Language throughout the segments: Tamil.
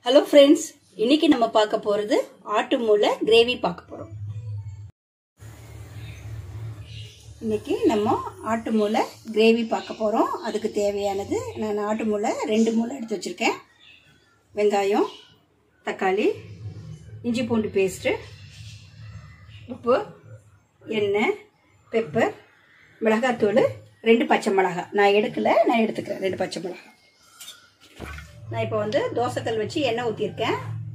ஹலோ ஃப்ரெண்ட்ஸ், இன்னைக்கு நம்ம பார்க்க போறது ஆட்டு மூளை கிரேவி பார்க்க போறோம். இன்னைக்கு நம்ம ஆட்டு மூளை கிரேவி பார்க்க போறோம். அதுக்கு தேவையானது நான் ஆட்டு மூளை 2 மூளை எடுத்து வச்சிருக்கேன். வெங்காயம், தக்காளி, இஞ்சி பூண்டு பேஸ்ட்டு, உப்பு, எண்ணெய், பெப்பர், மிளகாத்தூள், 2 பச்சை மிளகாய். நான் எடுக்கல, நான் எடுத்துக்கிறேன் 2 பச்சை மிளகாய். நான் இப்போ வந்து தோசைக்கல் வச்சு எண்ணெய் ஊற்றிருக்கேன்.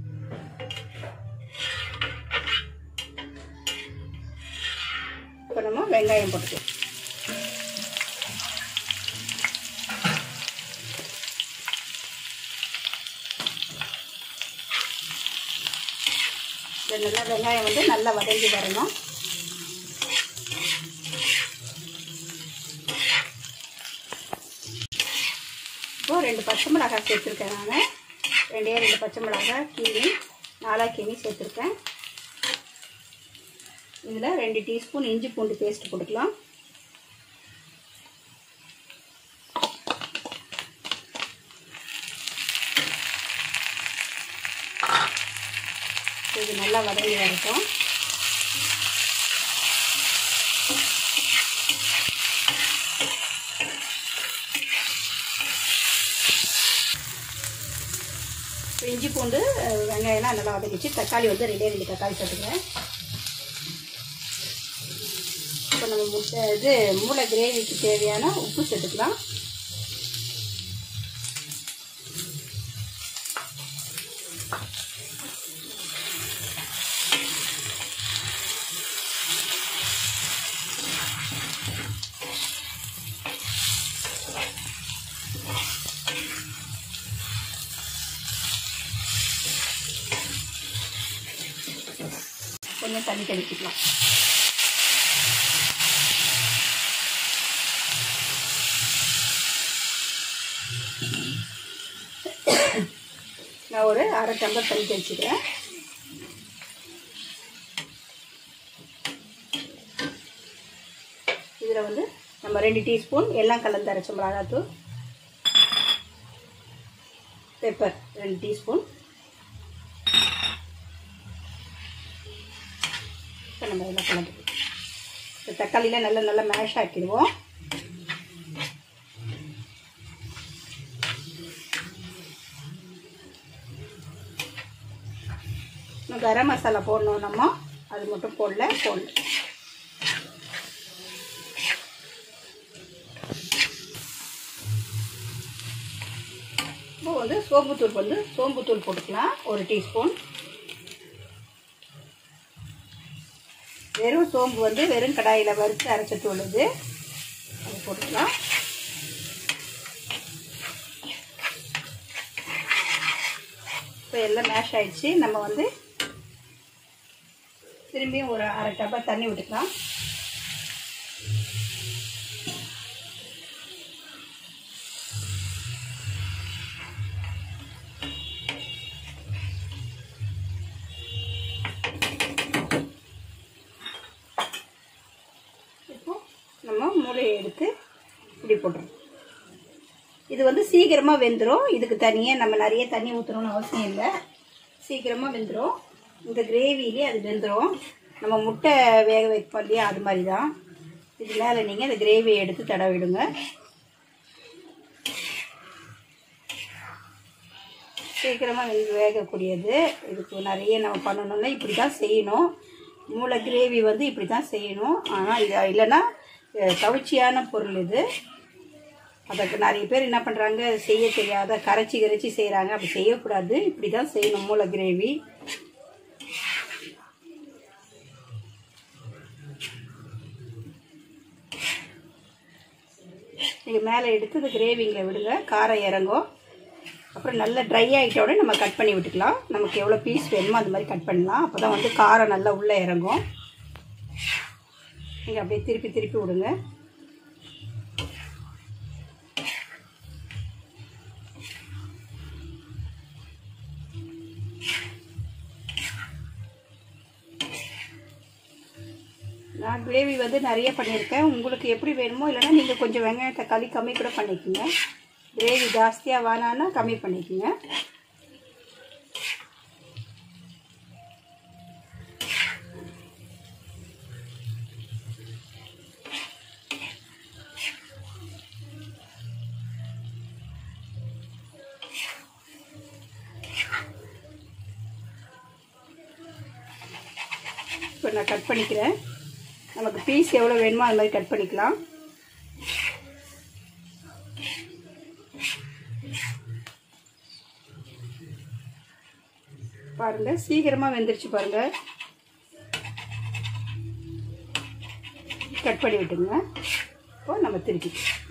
இப்போ நம்ம வெங்காயம் போட்டுக்கலாம். நல்லா வெங்காயம் வந்து நல்லா வதங்கி வரணும். இப்போ 2 பச்சை மிளகாய் சேர்த்துருக்கேன். நான் 2 பச்சை மிளகாய் கீழி 4 கீழி சேர்த்துருக்கேன். இதில் 2 டீஸ்பூன் இஞ்சி பூண்டு பேஸ்ட் போட்டுக்கலாம். இது நல்லா வதங்கி வரட்டும். இஞ்சி பூண்டு வெங்காயம்லாம் நல்லா வதக்கிச்சு. தக்காளி வந்து 2 தக்காளி சேர்த்துக்கிறேன். இப்போ நம்ம மூளை கிரேவிக்கு தேவையான உப்பு சேர்த்துக்கலாம். கொஞ்சம் தண்ணி தெளிச்சிக்கலாம். நான் ஒரு 1/2 டம்ளர் தண்ணி தெளிச்சுக்கிறேன். இதில் வந்து நம்ம 2 டீஸ்பூன் எல்லாம் கலந்து அரைச்ச மிளகாத்தூள், பெப்பர் 2 டீஸ்பூன். நம்ம இதெல்லாம் கலந்து இந்த தக்காளியில் நல்லா மேஷ் ஆக்கிடுவோம். கரம் மசாலா போடணும், நம்ம அது மட்டும் போடல. இப்போ வந்து சோம்புத்தூள் போட்டுக்கலாம் 1 டீஸ்பூன். வெறும் சோம்பு வந்து வெறும் கடாயில் வறுத்து அரைச்ச தூள் இது, அது போட்டுக்கலாம். இப்போ எல்லாம் மேஷ் ஆயிடுச்சு. நம்ம வந்து திரும்பியும் ஒரு 1/2 டம்ளர் தண்ணி விட்டுக்கலாம். நம்ம மூளையை எடுத்து இப்படி போட்டுருவோம். இது வந்து சீக்கிரமாக வெந்துடும். இதுக்கு தனியாக நம்ம நிறைய தண்ணி ஊற்றணும்னு அவசியம் இல்லை. சீக்கிரமாக வெந்துடும். இந்த கிரேவிலே அது வெந்துடும். நம்ம முட்டை வேக வைப்போம் இல்லையா, அது மாதிரி தான். இது மேலே நீங்கள் இந்த கிரேவியை எடுத்து தடவிடுங்க. சீக்கிரமாக வேகக்கூடியது. இதுக்கு நிறைய நம்ம பண்ணணும்னா இப்படி தான் செய்யணும். மூளை கிரேவி வந்து இப்படி தான் செய்யணும். ஆனால் இது இல்லைன்னா கவுச்சியான பொருள் இது. அதுக்கு நிறைய பேர் என்ன பண்ணுறாங்க, செய்ய தெரியாத கரைச்சி செய்கிறாங்க. அப்படி செய்யக்கூடாது. இப்படி தான் செய்யணும் மூளை கிரேவி. நீங்கள் மேலே எடுத்து இந்த கிரேவிங்களை விடுங்க, காரம் இறங்கும். அப்புறம் நல்லா ட்ரை ஆகிட்டோடனே நம்ம கட் பண்ணி விட்டுக்கலாம். நமக்கு எவ்வளோ பீஸ் வேணுமோ அந்த மாதிரி கட் பண்ணலாம். அப்போ தான் வந்து காரம் நல்லா உள்ளே இறங்கும். நீங்கள் அப்படியே திருப்பி விடுங்க. நான் கிரேவி வந்து நிறைய பண்ணியிருக்கேன். உங்களுக்கு எப்படி வேணுமோ, இல்லைனா நீங்கள் கொஞ்சம் வெங்காயம் தக்காளி கம்மி கூட பண்ணிக்கோங்க. கிரேவி ஜாஸ்தியாக வேணான்னா கம்மி பண்ணிக்கோங்க. இப்போ நான் கட் பண்ணிக்கிறேன். நமக்கு பீஸ் எவ்வளோ வேணுமோ அது மாதிரி கட் பண்ணிக்கலாம். பாருங்கள், சீக்கிரமாக வெந்துருச்சு பாருங்கள். கட் பண்ணி விட்டுங்க. இப்போ நம்ம திருப்பி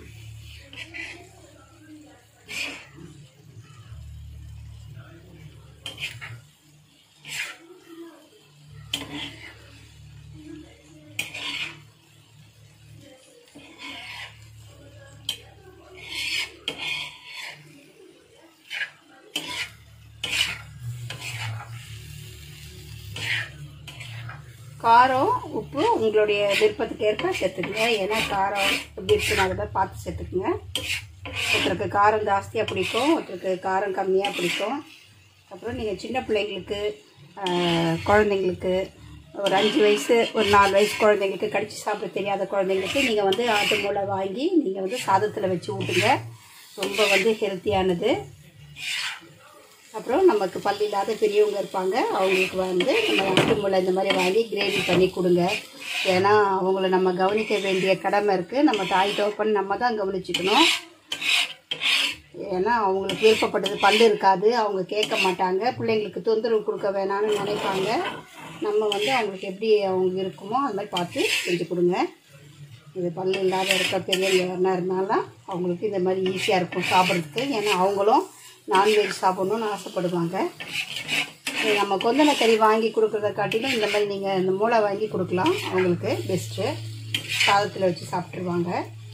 காரம் உப்பு உங்களுடைய விருப்பத்துக்கு ஏற்ப சேர்த்துக்குங்க. ஏன்னா காரம் எப்படி இருக்குன்னு அதை பார்த்து சேர்த்துக்குங்க. ஒருத்தருக்கு காரம் ஜாஸ்தியாக பிடிக்கும், ஒருத்தருக்கு காரம் கம்மியாக பிடிக்கும். அப்புறம் நீங்கள் சின்ன பிள்ளைங்களுக்கு, குழந்தைங்களுக்கு, ஒரு 5 வயசு ஒரு 4 வயசு குழந்தைங்களுக்கு, கடிச்சு சாப்பிட தெரியாத குழந்தைங்களுக்கு நீங்கள் வந்து ஆட்டு மூளை வாங்கி நீங்கள் வந்து சாதத்தில் வச்சு ஊட்டுங்க. ரொம்ப வந்து ஹெல்த்தியானது. அப்புறம் நமக்கு பல் இல்லாத பெரியவங்க இருப்பாங்க, அவங்களுக்கு வந்து நம்ம ஆட்டு மூளை இந்த மாதிரி வாங்கி கிரேவி பண்ணி கொடுங்க. ஏன்னா அவங்கள நம்ம கவனிக்க வேண்டிய கடமை இருக்குது. நம்ம தாய் தகப்பன் நம்ம தான் கவனிச்சுக்கணும். ஏன்னா அவங்களுக்கு விருப்பப்பட்டது பல் இருக்காது, அவங்க கேட்க மாட்டாங்க, பிள்ளைங்களுக்கு தொந்தரவு கொடுக்க வேணான்னு நினைப்பாங்க. நம்ம வந்து அவங்களுக்கு எப்படி அவங்க இருக்குமோ அது மாதிரி பார்த்து செஞ்சு கொடுங்க. இது பல் இல்லாத இருக்க பெரியவங்க யாருனா இருந்தாலும் அவங்களுக்கு இந்த மாதிரி ஈஸியாக இருக்கும் சாப்பிட்றதுக்கு. ஏன்னா அவங்களும் நான்வெஜ் சாப்பிட்ணுன்னு ஆசைப்படுவாங்க. நம்ம கொந்தனை கறி வாங்கி கொடுக்குறத காட்டிலும் இந்த மாதிரி நீங்கள் இந்த மூளை வாங்கி கொடுக்கலாம், அவங்களுக்கு பெஸ்ட்டு. சாதத்தில் வச்சு சாப்பிட்ருவாங்க.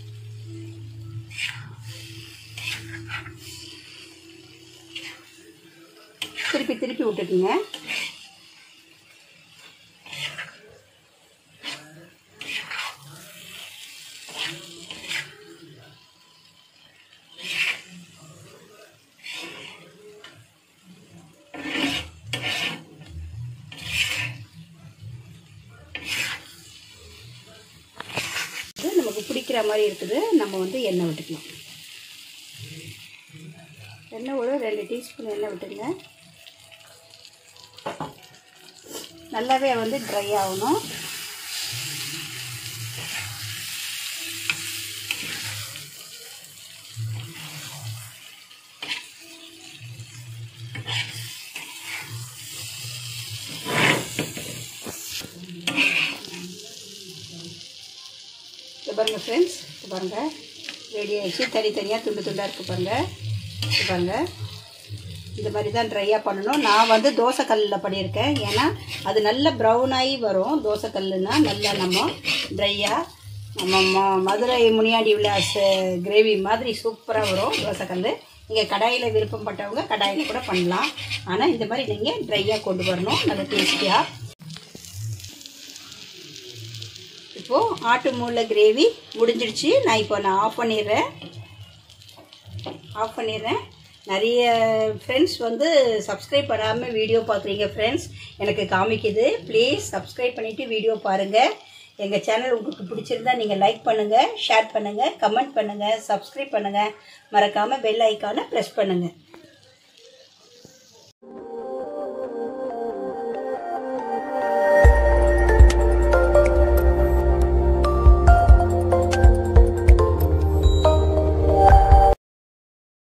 திருப்பி திருப்பி விட்டுக்குங்க. நமக்கு பிடிக்கிற மாதிரி இருக்குது. நம்ம வந்து எண்ணெய் விட்டுக்கலாம். எண்ணெய் ஒரு 2 டீஸ்பூன் எண்ணெய் விட்டுங்க. நல்லாவே வந்து ட்ரை ஆகணும். பாருங்கள் ஃப்ரெண்ட்ஸ், பாருங்கள் ரெடி ஆகிடுச்சு. தனித்தனியாக துண்டு துண்டாக இருக்குது பாருங்கள். பாருங்கள், இந்த மாதிரி தான் ட்ரையாக பண்ணணும். நான் வந்து தோசைக்கல்லில் பண்ணியிருக்கேன். ஏன்னா அது நல்ல ப்ரௌனாகி வரும். தோசைக்கல்லுன்னா நல்லா நம்ம ட்ரையாக நம்ம மதுரை முனியாண்டி விலாஸ் கிரேவி மாதிரி சூப்பராக வரும் தோசைக்கல். நீங்கள் கடாயில் விருப்பப்பட்டவங்க கடாயில் கூட பண்ணலாம். ஆனால் இந்த மாதிரி நீங்கள் ட்ரையாக கொண்டு வரணும், நல்ல டேஸ்டியாக. இப்போது ஆட்டு மூளை கிரேவி முடிஞ்சிடுச்சு. நான் ஆஃப் பண்ணிடுறேன். நிறைய ஃப்ரெண்ட்ஸ் வந்து சப்ஸ்கிரைப் பண்ணாமல் வீடியோ பார்க்குறீங்க ஃப்ரெண்ட்ஸ், எனக்கு காமிக்குது. ப்ளீஸ் சப்ஸ்கிரைப் பண்ணிவிட்டு வீடியோ பாருங்கள். எங்கள் சேனல் உங்களுக்கு பிடிச்சிருந்தா நீங்கள் லைக் பண்ணுங்கள், ஷேர் பண்ணுங்கள், கமெண்ட் பண்ணுங்கள், சப்ஸ்கிரைப் பண்ணுங்கள். மறக்காமல் பெல் ஐக்கானை ப்ரெஸ் பண்ணுங்கள்.